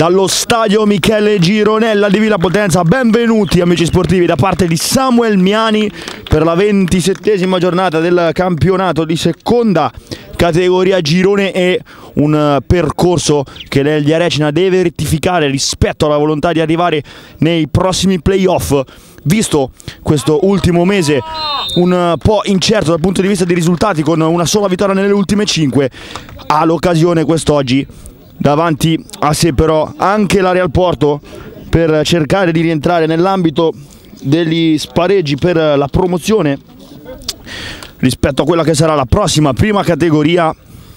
dallo stadio Michele Gironella di Villa Potenza. Benvenuti amici sportivi da parte di Samuel Miani per la 27esima giornata del campionato di seconda categoria girone E, un percorso che l'Eldia Recina deve rettificare rispetto alla volontà di arrivare nei prossimi playoff, visto questo ultimo mese un po' incerto dal punto di vista dei risultati, con una sola vittoria nelle ultime 5. Ha l'occasione quest'oggi davanti a sé però anche la Real Porto per cercare di rientrare nell'ambito degli spareggi per la promozione rispetto a quella che sarà la prossima prima categoria.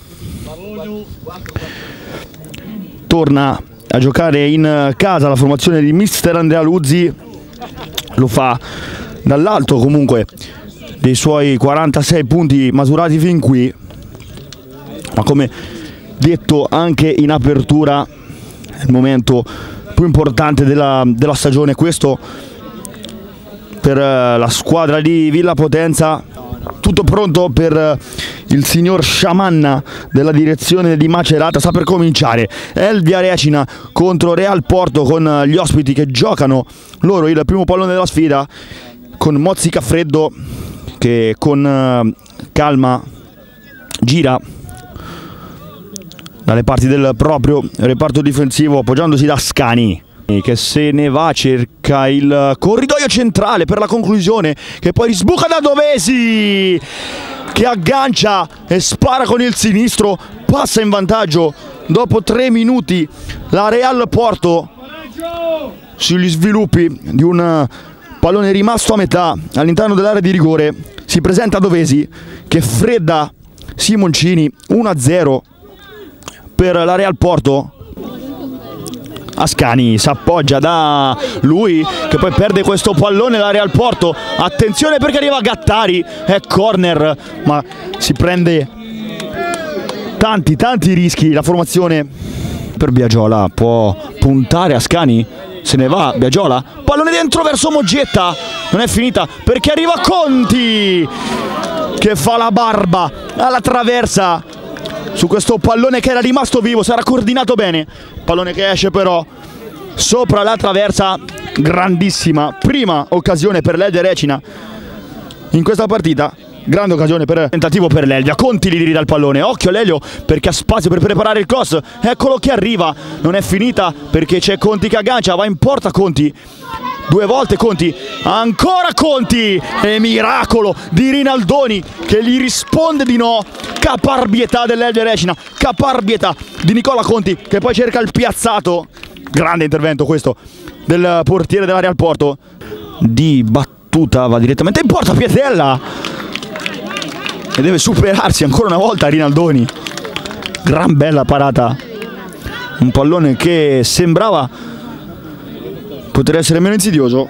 Torna a giocare in casa la formazione di mister Andrea Luzzi, lo fa dall'alto comunque dei suoi 46 punti maturati fin qui, ma come detto anche in apertura è il momento più importante della stagione questo per la squadra di Villa Potenza. Tutto pronto per il signor Sciamanna della direzione di Macerata. Sta per cominciare Eldia Recina contro Real Porto, con gli ospiti che giocano loro il primo pallone della sfida, con Mozzicafreddo che con calma gira dalle parti del proprio reparto difensivo, appoggiandosi da Scani, che se ne va, cerca il corridoio centrale per la conclusione, che poi sbuca da Dovesi, che aggancia e spara con il sinistro. Passa in vantaggio dopo 3 minuti la Real Porto sugli sviluppi di un pallone rimasto a metà all'interno dell'area di rigore. Si presenta Dovesi che fredda Simoncini. 1-0 per la Real Porto. Ascani si appoggia da lui, che poi perde questo pallone. La Real Porto, attenzione perché arriva Gattari, è corner, ma si prende tanti rischi la formazione. Per Biagiola, può puntare Ascani, se ne va Biagiola, pallone dentro verso Mogetta, non è finita perché arriva Conti che fa la barba alla traversa su questo pallone che era rimasto vivo, sarà coordinato bene, pallone che esce però sopra la traversa. Grandissima prima occasione per l'Eldia Recina in questa partita, grande occasione per tentativo per l'Eldia. Conti li ridà il pallone, occhio Lelio perché ha spazio per preparare il cross, eccolo che arriva, non è finita perché c'è Conti che aggancia, va in porta Conti, 2 volte Conti, ancora Conti, e miracolo di Rinaldoni che gli risponde di no. Caparbietà dell'Eldia Recina, caparbietà di Nicola Conti che poi cerca il piazzato. Grande intervento questo del portiere della Real Porto. Di battuta va direttamente in porta Pietrella e deve superarsi ancora una volta Rinaldoni. Gran bella parata, un pallone che sembrava poter essere meno insidioso.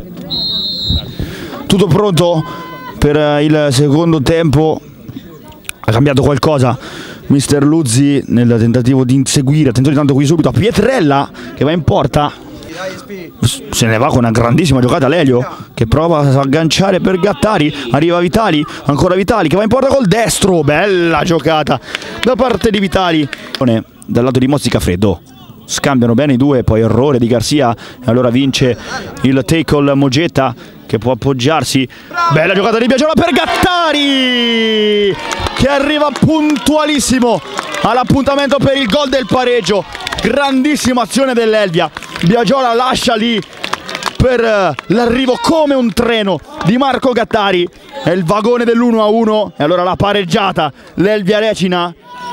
Tutto pronto per il secondo tempo. Ha cambiato qualcosa mister Luzzi nel tentativo di inseguire. Attenzione tanto qui subito a Pietrella che va in porta, se ne va con una grandissima giocata Lelio che prova a agganciare per Gattari, arriva Vitali, ancora Vitali che va in porta col destro. Bella giocata da parte di Vitali dal lato di Mozzicafreddo, scambiano bene i due, poi errore di Garcia e allora vince il tackle Mogetta che può appoggiarsi. Bella giocata di Biagiola per Gattari che arriva puntualissimo all'appuntamento per il gol del pareggio. Grandissima azione dell'Eldia, Biagiola lascia lì per l'arrivo come un treno di Marco Gattari, è il vagone dell'1-1 e allora la pareggiata l'Eldia Recina.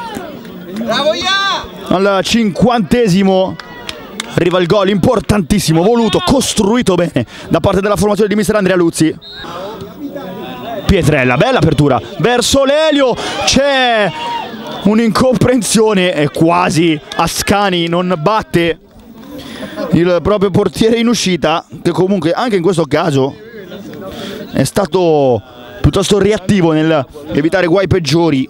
Al 50esimo arriva il gol importantissimo, voluto, costruito bene da parte della formazione di mister Andrea Luzzi. Pietrella, bella apertura verso Lelio, c'è un'incomprensione e quasi Ascani non batte il proprio portiere in uscita, che comunque anche in questo caso è stato piuttosto reattivo nel evitare guai peggiori.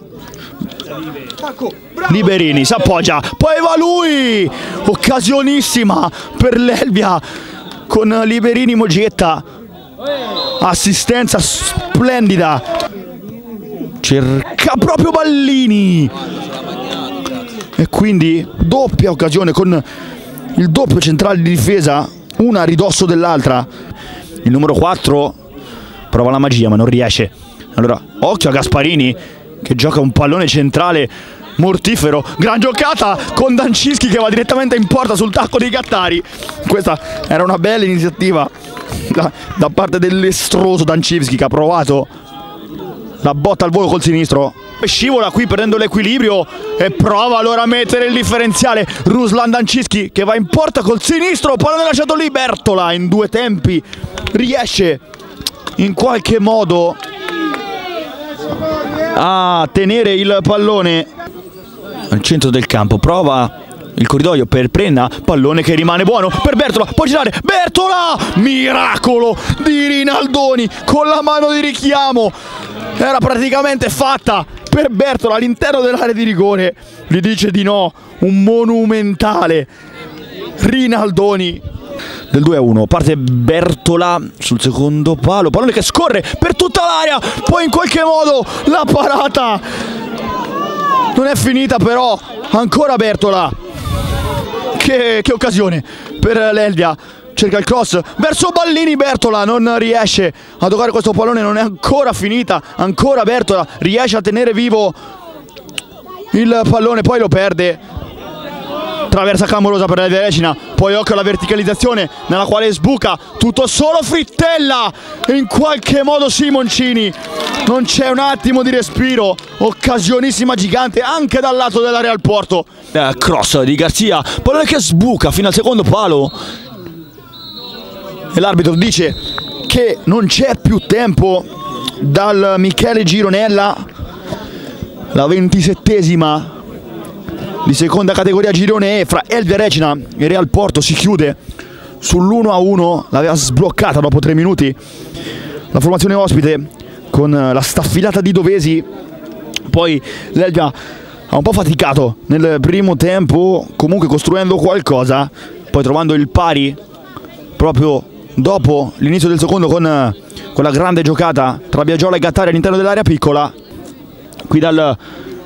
Liberini si appoggia, poi va lui, occasionissima per l'Elvia con Liberini Mogetta, assistenza splendida, cerca proprio Ballini e quindi doppia occasione con il doppio centrale di difesa, una a ridosso dell'altra. Il numero 4 prova la magia ma non riesce. Allora occhio a Gasparini che gioca un pallone centrale mortifero, gran giocata con Dancischi che va direttamente in porta sul tacco dei Gattari. Questa era una bella iniziativa da parte dell'estroso Dancischi, che ha provato la botta al volo col sinistro. Scivola qui perdendo l'equilibrio e prova allora a mettere il differenziale. Ruslan Dancischi che va in porta col sinistro, pallone lasciato lì. Bertola in due tempi riesce in qualche modo a tenere il pallone al centro del campo, prova il corridoio per Prenna, pallone che rimane buono per Bertola, può girare, Bertola! Miracolo di Rinaldoni con la mano di richiamo, era praticamente fatta per Bertola all'interno dell'area di rigore, gli dice di no, un monumentale Rinaldoni del 2-1, parte Bertola sul secondo palo, pallone che scorre per tutta l'area, poi in qualche modo la parata non è finita, però ancora Bertola, che occasione per l'Elvia, cerca il cross verso Ballini, Bertola non riesce a toccare questo pallone, non è ancora finita, ancora Bertola riesce a tenere vivo il pallone, poi lo perde. Traversa clamorosa per l'Elvia Regina, poi occhio alla verticalizzazione nella quale sbuca tutto solo Frittella e in qualche modo Simoncini, non c'è un attimo di respiro, occasionissima gigante anche dal lato della Real Porto. Cross di Garzia, pallone che sbuca fino al secondo palo e l'arbitro dice che non c'è più tempo dal Michele Gironella, la 27esima di seconda categoria girone E fra Elvia Regina e Real Porto si chiude sull'1-1, l'aveva sbloccata dopo 3 minuti la formazione ospite con la staffilata di Dovesi, poi l'Elvia ha un po' faticato nel primo tempo, comunque costruendo qualcosa, poi trovando il pari proprio dopo l'inizio del secondo con quella grande giocata tra Biagiola e Gattari all'interno dell'area piccola. Qui dal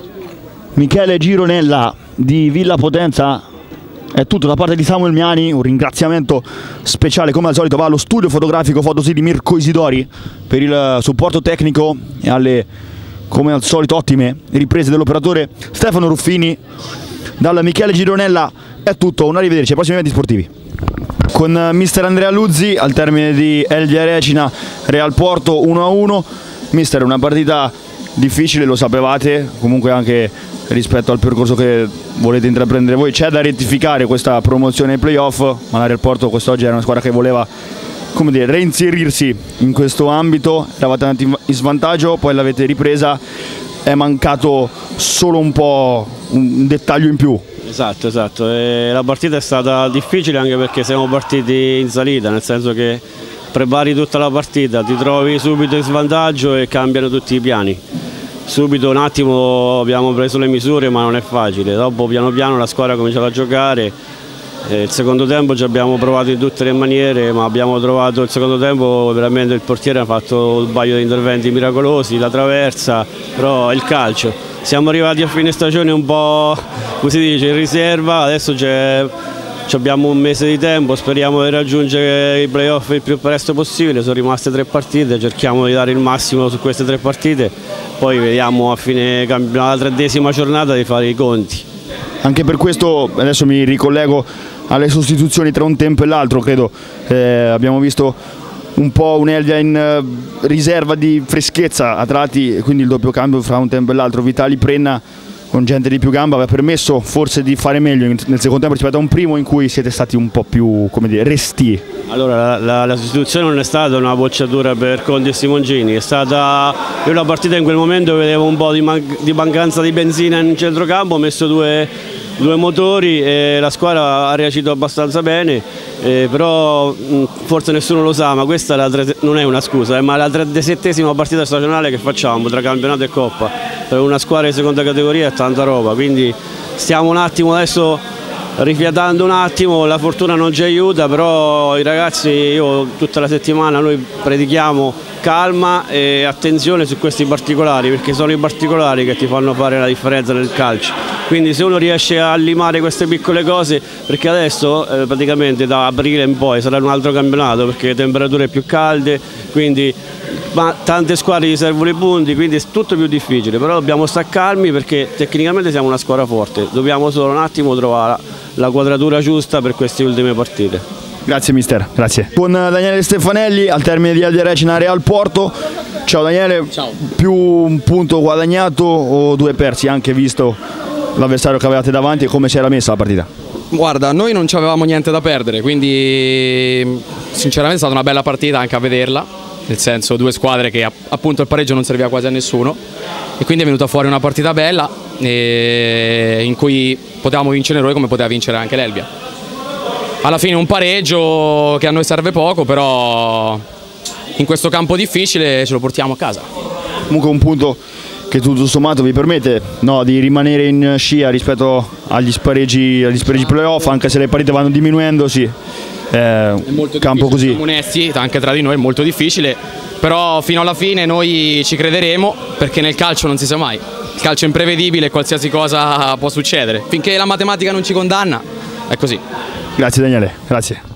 Michele Gironella di Villa Potenza è tutto da parte di Samuel Miani, un ringraziamento speciale come al solito va allo studio fotografico Fotosì di Mirko Isidori per il supporto tecnico e alle, come al solito, ottime riprese dell'operatore Stefano Ruffini. Dal Michele Gironella è tutto, un arrivederci ai prossimi eventi sportivi. Con mister Andrea Luzzi al termine di Elvia Regina Real Porto 1-1. Mister, una partita difficile, lo sapevate, comunque anche rispetto al percorso che volete intraprendere voi c'è da rettificare questa promozione ai playoff, ma la Real Porto quest'oggi era una squadra che voleva, come dire, reinserirsi in questo ambito, eravate andati in svantaggio, poi l'avete ripresa, è mancato solo un po' un dettaglio in più. Esatto, e la partita è stata difficile anche perché siamo partiti in salita, nel senso che prepari tutta la partita, ti trovi subito in svantaggio e cambiano tutti i piani. Subito un attimo abbiamo preso le misure, ma non è facile, dopo piano piano la squadra ha cominciato a giocare, il secondo tempo ci abbiamo provato in tutte le maniere, ma abbiamo trovato il secondo tempo veramente, il portiere ha fatto un paio di interventi miracolosi, la traversa, però è il calcio. Siamo arrivati a fine stagione un po', come si dice, in riserva, adesso abbiamo un mese di tempo, speriamo di raggiungere i playoff il più presto possibile, sono rimaste 3 partite, cerchiamo di dare il massimo su queste 3 partite, poi vediamo a fine campionato, la 30ª giornata, di fare i conti. Anche per questo adesso mi ricollego alle sostituzioni tra un tempo e l'altro, credo abbiamo visto un po' un'Elvia in riserva di freschezza a tratti, quindi il doppio cambio fra un tempo e l'altro. Vitali Prenna con gente di più gamba aveva permesso forse di fare meglio nel secondo tempo rispetto a un primo in cui siete stati un po' più, come dire, restii. Allora la sostituzione non è stata una bocciatura per Conti e Simoncini, è stata una partita in quel momento vedevo un po' di mancanza di benzina in centrocampo, ho messo due motori e la squadra ha reagito abbastanza bene, però forse nessuno lo sa, ma questa non è una scusa, ma è la 37ª partita stagionale che facciamo tra campionato e coppa. Per una squadra di seconda categoria è tanta roba, quindi stiamo un attimo adesso rifiatando un attimo, la fortuna non ci aiuta, però i ragazzi, io tutta la settimana noi predichiamo calma e attenzione su questi particolari, perché sono i particolari che ti fanno fare la differenza nel calcio. Quindi se uno riesce a limare queste piccole cose, perché adesso praticamente da aprile in poi sarà un altro campionato, perché temperature più calde, quindi tante squadre gli servono i punti, quindi è tutto più difficile, però dobbiamo stare calmi perché tecnicamente siamo una squadra forte, dobbiamo solo un attimo trovare la quadratura giusta per queste ultime partite. Grazie mister, grazie. Con Daniele Stefanelli al termine di Aldi Recina Real Porto. Ciao Daniele. Ciao. Più un punto guadagnato o 2 persi, anche visto l'avversario che avevate davanti e come si era messa la partita? Guarda, noi non avevamo niente da perdere, quindi sinceramente è stata una bella partita anche a vederla, nel senso 2 squadre che appunto il pareggio non serviva quasi a nessuno e quindi è venuta fuori una partita bella in cui potevamo vincere noi come poteva vincere anche l'Elbia. Alla fine un pareggio che a noi serve poco, però in questo campo difficile ce lo portiamo a casa. Comunque un punto che tutto sommato vi permette di rimanere in scia rispetto agli spareggi playoff, anche se le partite vanno diminuendo, sì. È molto campo così. Siamo onesti, anche tra di noi è molto difficile, però fino alla fine noi ci crederemo, perché nel calcio non si sa mai. Il calcio è imprevedibile, qualsiasi cosa può succedere. Finché la matematica non ci condanna, è così. Grazie Daniele, grazie.